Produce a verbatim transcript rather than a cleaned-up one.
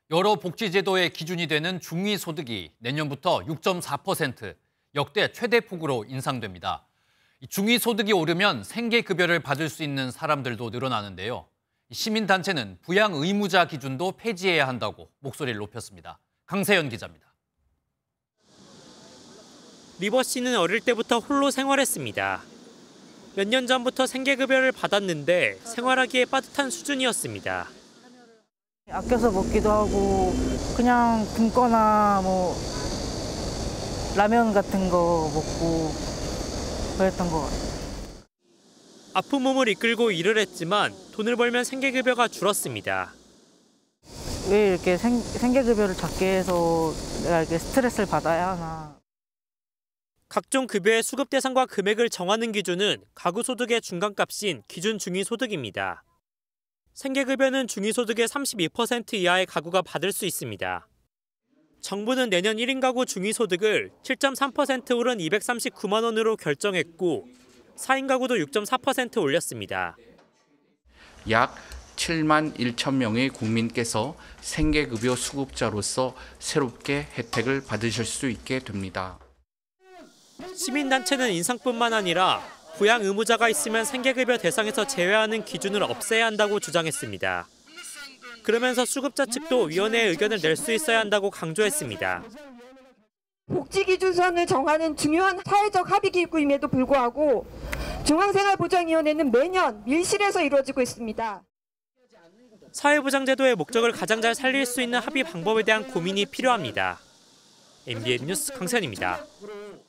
여러 복지제도의 기준이 되는 중위소득이 내년부터 육 점 사 퍼센트, 역대 최대폭으로 인상됩니다. 중위소득이 오르면 생계급여를 받을 수 있는 사람들도 늘어나는데요. 시민단체는 부양 의무자 기준도 폐지해야 한다고 목소리를 높였습니다. 강세연 기자입니다. 리버 씨는 어릴 때부터 홀로 생활했습니다. 몇 년 전부터 생계급여를 받았는데 생활하기에 빠듯한 수준이었습니다. 아껴서 먹기도 하고 그냥 굶거나 뭐 라면 같은 거 먹고 그랬던 것 같아요. 아픈 몸을 이끌고 일을 했지만 돈을 벌면 생계급여가 줄었습니다. 왜 이렇게 생, 생계급여를 작게 해서 내가 이렇게 스트레스를 받아야 하나. 각종 급여의 수급 대상과 금액을 정하는 기준은 가구 소득의 중간값인 기준 중위소득입니다. 생계급여는 중위소득의 삼십이 퍼센트 이하의 가구가 받을 수 있습니다. 정부는 내년 일 인 가구 중위소득을 칠 점 삼 퍼센트 오른 이백삼십구만 원으로 결정했고 사 인 가구도 육 점 사 퍼센트 올렸습니다. 약 칠만 천 명의 국민께서 생계급여 수급자로서 새롭게 혜택을 받으실 수 있게 됩니다. 시민단체는 인상뿐만 아니라 부양 의무자가 있으면 생계급여 대상에서 제외하는 기준을 없애야 한다고 주장했습니다. 그러면서 수급자 측도 위원회의 의견을 낼 수 있어야 한다고 강조했습니다. 복지기준선을 정하는 중요한 사회적 합의기구임에도 불구하고 중앙생활보장위원회는 매년 밀실에서 이루어지고 있습니다. 사회보장제도의 목적을 가장 잘 살릴 수 있는 합의 방법에 대한 고민이 필요합니다. 엠비엔 뉴스 강세연입니다.